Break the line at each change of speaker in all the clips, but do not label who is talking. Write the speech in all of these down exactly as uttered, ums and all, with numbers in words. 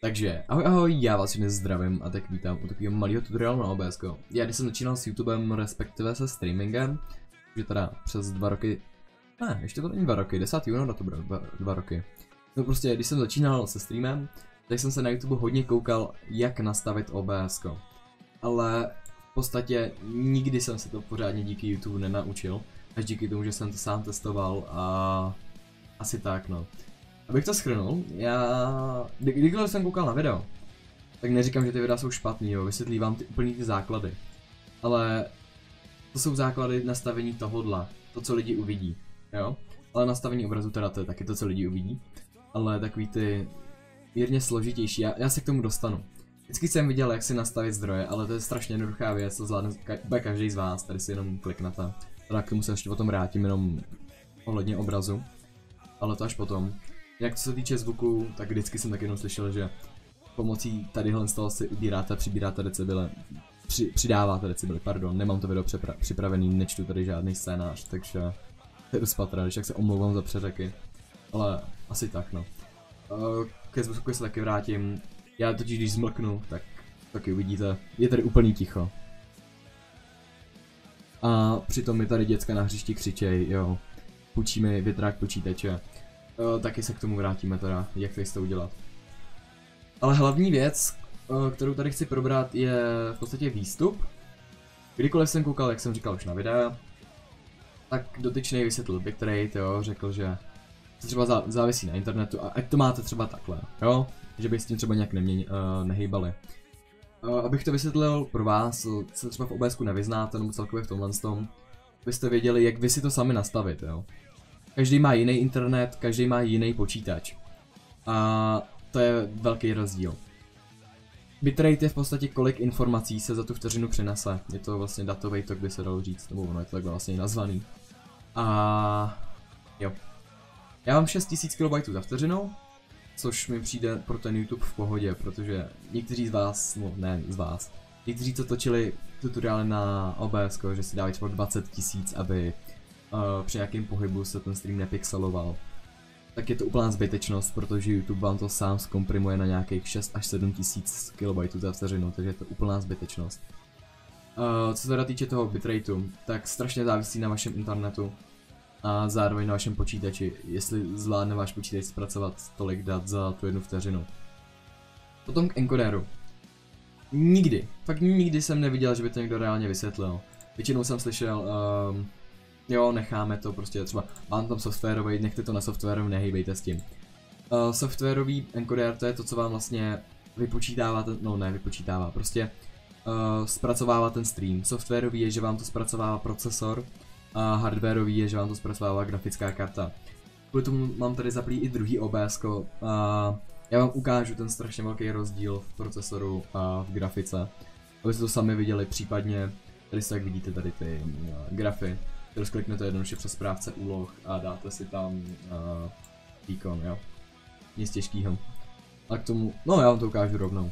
Takže, ahoj ahoj, já vás dnes zdravím a tak vítám u takového malého tutoriálu na O B S. Já když jsem začínal s YouTubem, respektive se streamingem, že teda přes dva roky, ne, ještě to není dva roky, desátého února to bylo dva, dva roky. No prostě, když jsem začínal se streamem, tak jsem se na YouTube hodně koukal, jak nastavit O B S. Ale v podstatě nikdy jsem se to pořádně díky YouTube nenaučil, až díky tomu, že jsem to sám testoval a asi tak no. Abych to shrnul, já, kdy, kdykoliv jsem koukal na video, tak neříkám, že ty videa jsou špatný, jo, vysvětlím vám ty úplný ty základy. Ale to jsou základy nastavení tohodla, to co lidi uvidí, jo. Ale nastavení obrazu teda to je taky to co lidi uvidí, ale takový ty mírně složitější, já, já se k tomu dostanu. Vždycky jsem viděl, jak si nastavit zdroje, ale to je strašně jednoduchá věc, to zvládne ka každý z vás, tady si jenom kliknete. Teda k tomu se ještě potom vrátím, jenom ohledně obrazu, ale to až potom. Jak co se týče zvuku, tak vždycky jsem tak jenom slyšel, že pomocí tadyhle z toho si ubíráte, přibíráte decibely, při, přidáváte decibely, pardon, nemám to video připravený, nečtu tady žádný scénář, takže to je dost patra, když tak se omlouvám za přeřeky, ale asi tak no. Ke zvuku se taky vrátím, já totiž když zmlknu, tak taky uvidíte, je tady úplný ticho. A přitom mi tady děcka na hřišti křičej, jo, půjčí mi větrák počítače. Uh, taky se k tomu vrátíme teda, jak to jste udělat. Ale hlavní věc, uh, kterou tady chci probrat, je v podstatě výstup. Kdykoliv jsem koukal, jak jsem říkal už na videa, tak dotyčný vysvětlil bitrate, jo, řekl, že to třeba zá, závisí na internetu a ať to máte třeba takhle, jo, že bych s tím třeba nějak neměň, uh, nehýbali. Uh, abych to vysvětlil pro vás, co třeba v O B S ku nevyznáte, nebo celkově v tomhle tom, abyste věděli, jak vy si to sami nastavit, jo. Každý má jiný internet, každý má jiný počítač. A to je velký rozdíl. Bitrate je v podstatě kolik informací se za tu vteřinu přinese. Je to vlastně datový tok, by se dalo říct, nebo ono je to takhle vlastně nazvaný. A jo. Já mám šest tisíc kilobajtů za vteřinu, což mi přijde pro ten YouTube v pohodě, protože někteří z vás, no ne z vás, někteří co točili tutoriály na O B S, že si dávají třeba dvacet tisíc, aby Uh, při nějakém pohybu se ten stream nepixeloval, tak je to úplná zbytečnost, protože YouTube vám to sám zkomprimuje na nějakých šest až sedm tisíc kilobajtů za vteřinu, takže je to úplná zbytečnost. Uh, co se teda týče toho bitrateu, tak strašně závisí na vašem internetu a zároveň na vašem počítači, jestli zvládne váš počítač zpracovat tolik dat za tu jednu vteřinu. Potom k encoderu. Nikdy, fakt nikdy jsem neviděl, že by to někdo reálně vysvětlil. Většinou jsem slyšel um, jo, necháme to, prostě třeba mám tam softwarový, nechte to na softwaru, nehejbejte s tím. Uh, softwarový encoder, to je to, co vám vlastně vypočítává ten, no ne, vypočítává, prostě uh, zpracovává ten stream. Softwarový je, že vám to zpracovává procesor a hardwarový je, že vám to zpracovává grafická karta. Kvůli tomu mám tady zaplý i druhý O B S ko a já vám ukážu ten strašně velký rozdíl v procesoru a v grafice, abyste to sami viděli, případně tady se jak vidíte tady ty uh, grafy. Rozkliknete jednoduše přes správce úloh a dáte si tam uh, výkon, jo. Nic těžkýho. A k tomu, no já vám to ukážu rovnou.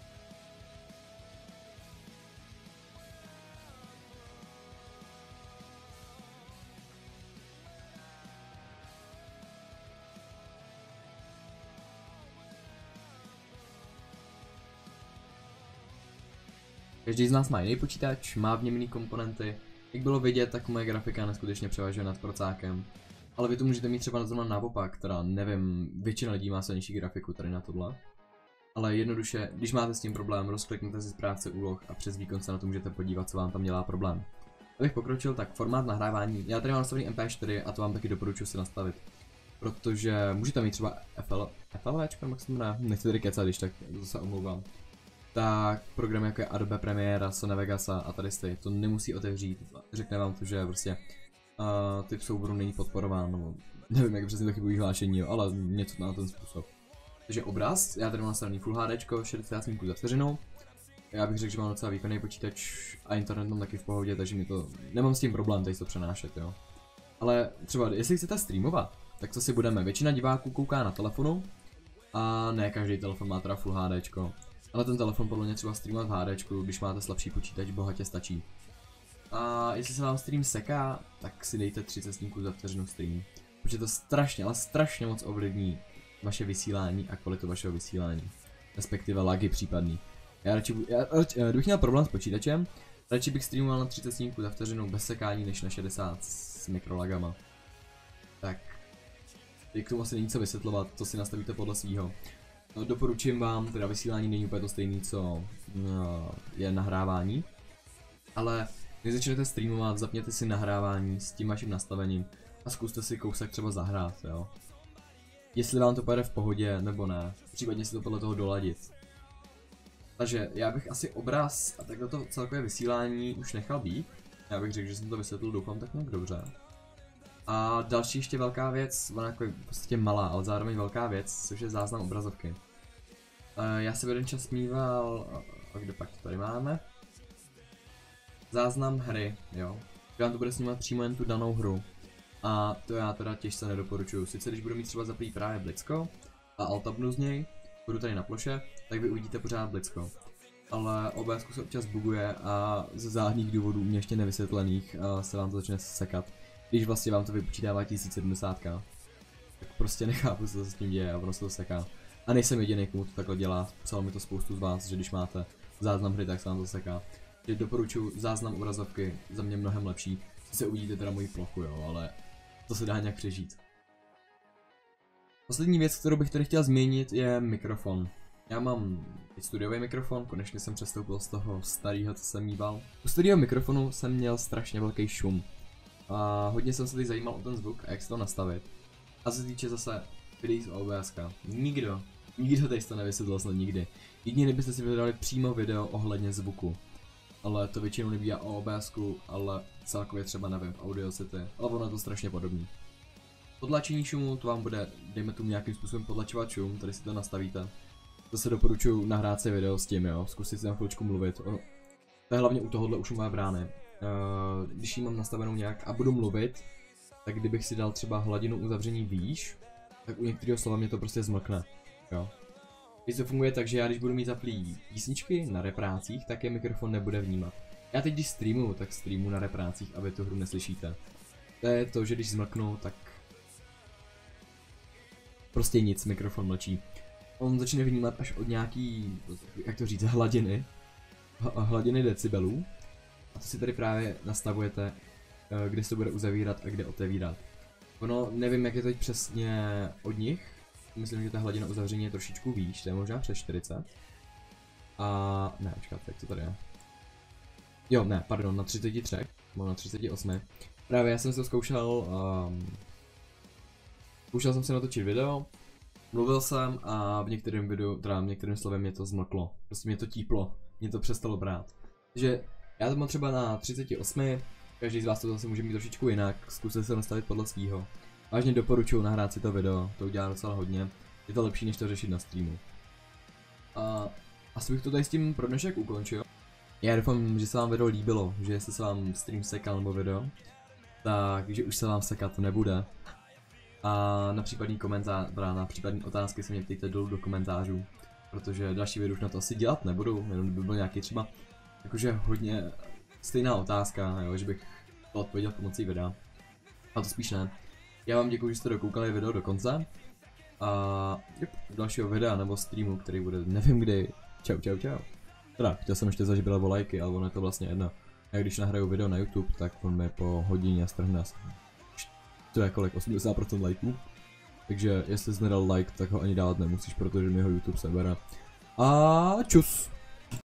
Každý z nás má jiný počítač, má v něm jiný komponenty. Jak bylo vidět, tak moje grafika neskutečně převažuje nad procákem. Ale vy to můžete mít třeba zrovna naopak, teda nevím, většina lidí má silnější grafiku tady na tohle. Ale jednoduše, když máte s tím problém, rozklikněte si správce úloh a přes výkon se na to můžete podívat, co vám tam dělá problém. Abych pokročil, tak formát nahrávání, já tady mám nastavený M P čtyři a to vám taky doporučuji si nastavit. Protože můžete mít třeba F L, FLVčko, jak se jmenuje, nechci tady kecat, když tak zase omlouvám. Tak programy jako je Adobe Premiere, Sony Vegas a tady jste, to nemusí otevřít, řekne vám to, že prostě uh, typ souboru není podporován, no, nevím jak přesně to chybuje vyhlášení, jo, ale něco na ten způsob. Takže obraz, já tady mám nastavený Full HDčko, šedesát snímků za vteřinu, já bych řekl, že mám docela výkonný počítač a internet mám taky v pohodě, takže mi to, nemám s tím problém tady to přenášet, jo. Ale třeba, jestli chcete streamovat, tak co si budeme, většina diváků kouká na telefonu a ne každý telefon má teda Full HDčko. Ale ten telefon podle mě třeba streamovat v HDčku, když máte slabší počítač, bohatě stačí. A jestli se vám stream seká, tak si dejte třicet snímků za vteřinu stream. Protože to strašně, ale strašně moc ovlivní vaše vysílání a kvalitu vašeho vysílání. respektive lagy případný. Já radši, já, radši, kdybych měl problém s počítačem, radši bych streamoval na třicet snímků za vteřinu bez sekání než na šedesát s mikrolagama. Tak, k tomu asi není co vysvětlovat, to si nastavíte podle svýho. No, doporučím vám, teda vysílání není úplně to stejné, co no, je nahrávání. Ale když začnete streamovat, zapněte si nahrávání s tím vaším nastavením a zkuste si kousek třeba zahrát, jo. Jestli vám to půjde v pohodě, nebo ne, případně si to podle toho doladit. Takže já bych asi obraz a takhle to celkové vysílání už nechal být. Já bych řekl, že jsem to vysvětlil, doufám tak nějak dobře. A další ještě velká věc, ona jako v podstatě malá, ale zároveň velká věc, což je záznam obrazovky. Uh, já se v jeden čas mýval, a kde pak to tady máme? Záznam hry, jo. Já to bude snímat přímo jen tu danou hru. A to já teda těžce nedoporučuju. Sice když budu mít třeba zaplý právě Blitzko a altabnu z něj, budu tady na ploše, tak vy uvidíte pořád Blitzko. Ale O B S se občas buguje a ze záhadných důvodů mě ještě nevysvětlených se vám to začne sekat. Když vlastně vám to vypočítává tisíc sedmdesát. Tak prostě nechápu, co se s tím děje a ono se to seká. A nejsem jediný, komu to takhle dělá. Psalo mi to spoustu z vás, že když máte záznam hry, tak se vám to seká. Takže doporučuji záznam obrazovky, za mě mnohem lepší. Se uvidíte teda moji plochu, jo, ale to se dá nějak přežít. Poslední věc, kterou bych tady chtěl zmínit, je mikrofon. Já mám studiový mikrofon, konečně jsem přestoupil z toho starého, co jsem mýval. U studiového mikrofonu jsem měl strašně velký šum. A hodně jsem se teď zajímal o ten zvuk a jak se to nastavit. A co se týče zase videí z O B S ka. Nikdo, nikdo tady to nevysvětlil snad nikdy. Jedině kdybyste si vydali přímo video ohledně zvuku. Ale to většinou nebývá o O B S ku, ale celkově třeba nevím, v Audacity, ale ono je to strašně podobný. Podlačení šumu, to vám bude, dejme tomu nějakým způsobem podlačovat šum, tady si to nastavíte. Zase doporučuji nahrát si video s tím, jo, zkusit si na chvíličku mluvit. Ono, to je hlavně u tohohle u šumové brány. Uh, když ji mám nastavenou nějak a budu mluvit, tak kdybych si dal třeba hladinu uzavření výš, tak u některého slova mě to prostě zmlkne, jo. Když to funguje tak, že já když budu mít zaplý písničky na reprácích, tak je mikrofon nebude vnímat. Já teď když streamuju, tak streamuju na reprácích a vy tu hru neslyšíte. To je to, že když zmlknu, tak prostě nic, mikrofon mlčí. On začne vnímat až od nějaký, jak to říct, hladiny, hladiny decibelů. A to si tady právě nastavujete, kde se bude uzavírat a kde otevírat. Ono, nevím, jak je to teď přesně od nich. Myslím, že ta hladina uzavření je trošičku výš, to je možná přes čtyřicet. A ne, počkat, jak to tady je. Jo, ne, pardon, na třicet tři, nebo na třicet osm. Právě já jsem se to zkoušel, um, zkoušel jsem si natočit video, mluvil jsem a v některém videu, teda v některém slovem mě to zmlklo. Prostě mě to típlo, mě to přestalo brát. Takže já to mám třeba na třicet osm, každý z vás to zase může mít trošičku jinak, zkuste se nastavit podle svýho. Vážně doporučuji nahrát si to video, to udělá docela hodně, je to lepší než to řešit na streamu. A asi bych to tady s tím pro dnešek ukončil. Já doufám, že se vám video líbilo, že jestli se vám stream sekal nebo video, takže už se vám sekat nebude. A na případný komentář, na případný otázky se mě ptejte dolů do komentářů, protože další video už na to asi dělat nebudu, jenom by byl nějaký třeba jakože hodně stejná otázka, jo, že bych to odpověděl pomocí videa. A to spíš ne. Já vám děkuji, že jste dokoukali video do konce. A jop, dalšího videa nebo streamu, který bude nevím kdy. Čau, čau, čau. Teda, chtěl jsem ještě zažibrat o lajky, ale ono je to vlastně jedno. Já když nahraju video na YouTube, tak on mi po hodině strhne asi to je kolik, osmdesát procent lajků. Takže jestli jsi nedal like, tak ho ani dávat nemusíš, protože mi ho YouTube sebere. A čus!